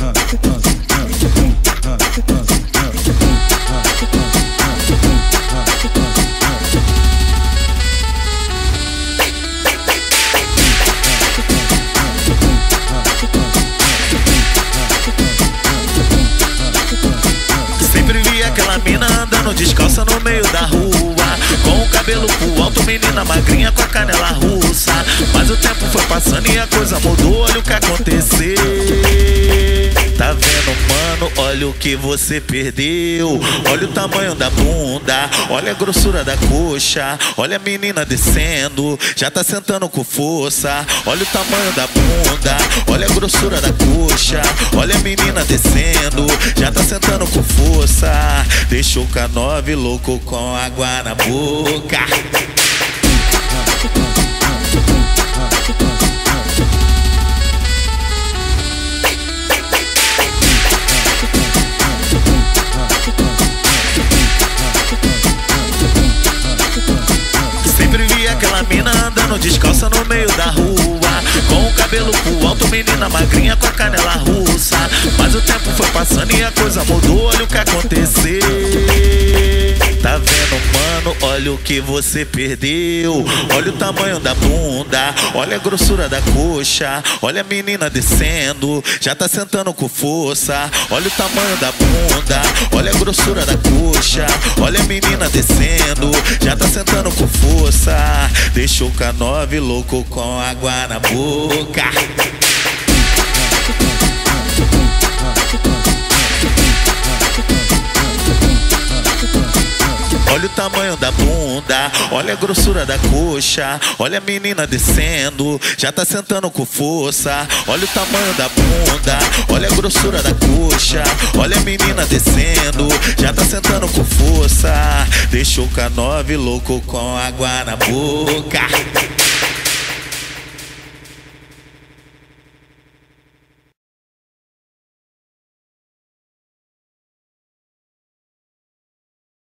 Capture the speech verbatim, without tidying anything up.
Sempre vi aquela mina andando descalça no meio da rua, com o cabelo pro alto, menina magrinha com a canela russa. Mas o tempo foi passando e a coisa mudou, olha o que aconteceu. Tá vendo, mano? Olha o que você perdeu. Olha o tamanho da bunda, olha a grossura da coxa. Olha a menina descendo, já tá sentando com força. Olha o tamanho da bunda, olha a grossura da coxa. Olha a menina descendo, já tá sentando com força. Deixou o K nove louco com água na boca. Sempre vi aquela mina andando descalça no meio da rua, com o cabelo pro alto, menina magrinha com a canela russa. Mas o tempo foi passando e a coisa mudou, olha o que aconteceu. Tá vendo, mano? Olha o que você perdeu. Olha o tamanho da bunda, olha a grossura da coxa. Olha a menina descendo, já tá sentando com força. Olha o tamanho da bunda, olha a grossura da coxa. Olha a menina descendo, já tá sentando com força. Deixou o K nove louco com água na boca. Olha o tamanho da bunda, olha a grossura da coxa. Olha a menina descendo, já tá sentando com força. Olha o tamanho da bunda, olha a grossura da coxa. Olha a menina descendo, já tá sentando com força. Deixou o K nove louco com água na boca.